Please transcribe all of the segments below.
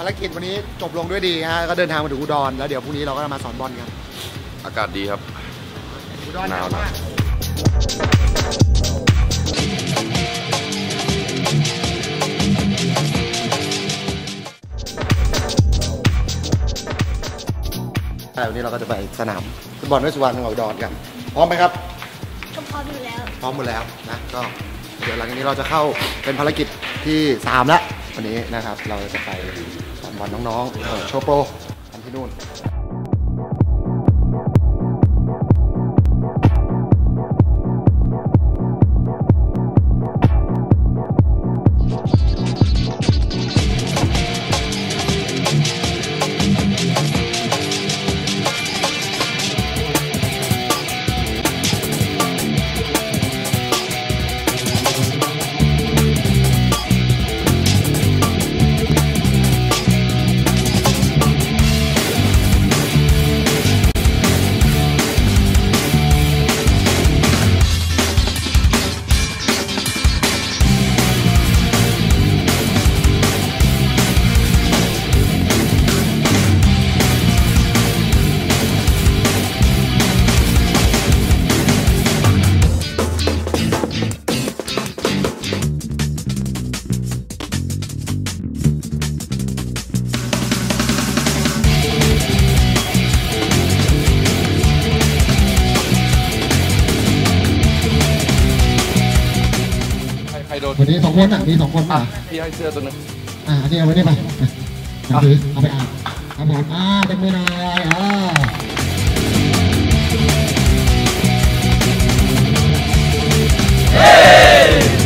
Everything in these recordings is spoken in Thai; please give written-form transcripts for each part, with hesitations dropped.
ารกิจวันนี้จบลงด้วยดีฮะก็เดินทางมาถึงอุดรแล้วเดี๋ยวพรุ่งนี้เราก็มาสอนบอลกันอากาศดีครับอุดรหนาวมากวันนี้เราก็จะไปสนามฟุตบอลด้วยสุวรรณอุดรกันพร้อมไหมครับก็พร้อมอยู่แล้วพร้อมหมดแล้วนะก็เดี๋ยวหลังจากนี้เราจะเข้าเป็นภารกิจที่3แล้ววันนี้นะครับเราจะไปสอนบอลน้องๆโชว์โปรกันที่นู่นวันนี้2 คนอ่ะมี2 คนป่ะพี่ให้เสื้อตัวนึงอันนี้เอาไว้ได้ป่ะเอาไปครับผมเป็นมือหน่อย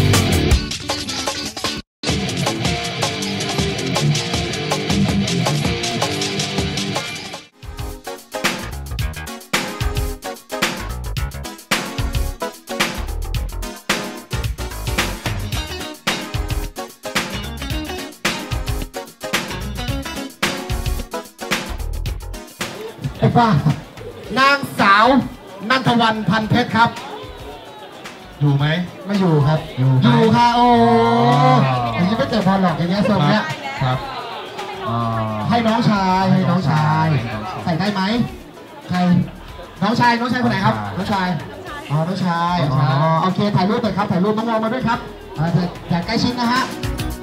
ว่านางสาวนันทวรรณพันเพชรครับอยู่ไหมไม่อยู่ครับอยู่ค่ะโอ้อย่างนี้ไม่เตะบอลหรอกอย่างเงี้ยทรงเนี้ยครับให้น้องชายใส่ได้ไหมใครน้องชายคนไหนครับน้องชายน้องชายโอเคถ่ายรูปเลยครับถ่ายรูปน้องวอมาด้วยครับอย่าใกล้ชิดนะฮะ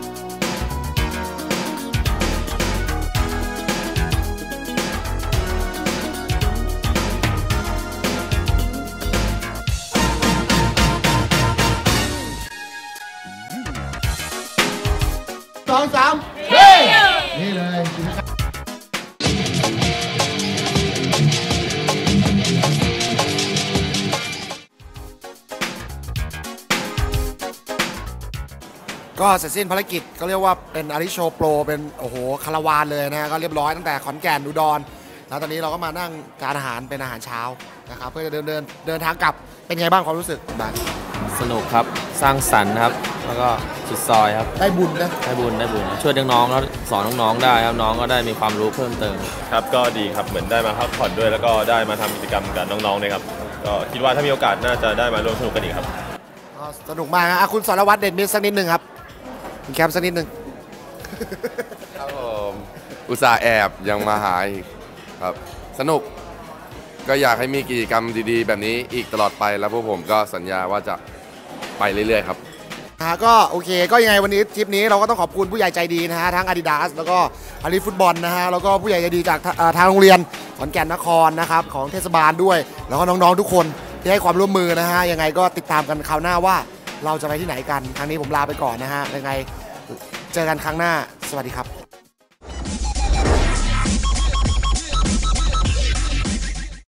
2 3นี่เลยก็เสร็จสิ้นภารกิจก็เรียกว่าเป็นอาริโชโปรเป็นโอ้โหคาราวานเลยนะก็เรียบร้อยตั้งแต่ขอนแก่นอุดรแล้วตอนนี้เราก็มานั่งทานอาหารเป็นอาหารเช้านะครับเพื่อจะเดินทางกลับเป็นไงบ้างความรู้สึกบ้างสนุกครับสร้างสรรค์ครับแล้วก็สุดซอยครับได้บุญนะได้บุญช่วยน้องๆแล้วสอนน้องๆได้ครับน้องก็ได้มีความรู้เพิ่มเติมครับก็ดีครับเหมือนได้มาพักผ่อนด้วยแล้วก็ได้มาทำกิจกรรมกับน้องๆนะครับก็คิดว่าถ้ามีโอกาสน่าจะได้มาร่วมสนุกกันอีกครับสนุกมากนะคุณสรวัตรเด่นมิตรสักนิดหนึ่งครับคุณแคมสักนิดหนึ่งครับผมอุตส่าห์แอบยังมาหาอีกครับสนุกก็อยากให้มีกิจกรรมดีๆแบบนี้อีกตลอดไปแล้วพวกผมก็สัญญาว่าจะไปเรื่อยๆครับก็โอเคก็ยังไงวันนี้ทริปนี้เราก็ต้องขอบคุณผู้ใหญ่ใจดีนะฮะทั้ง Adidas แล้วก็อาลีฟุตบอลนะฮะแล้วก็ผู้ใหญ่ใจดีจากทางโรงเรียนขอนแก่นนครนะครับของเทศบาลด้วยแล้วก็น้องๆทุกคนที่ให้ความร่วมมือนะฮะยังไงก็ติดตามกันคราวหน้าว่าเราจะไปที่ไหนกันครั้งนี้ผมลาไปก่อนนะฮะยังไงเจอกันครั้งหน้าสวัสดีครับ